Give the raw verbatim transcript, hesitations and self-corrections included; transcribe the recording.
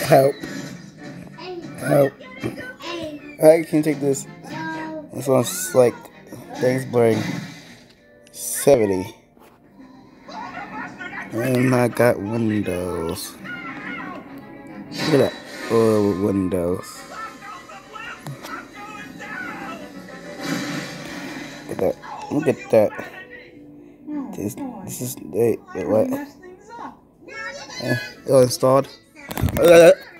Help. Help. I can take this. This one's like, things blurring. seventy. And I got windows. Look at that. Oh, windows. Look at that. Look at that. This, this is, wait, wait, what? Uh, oh, installed.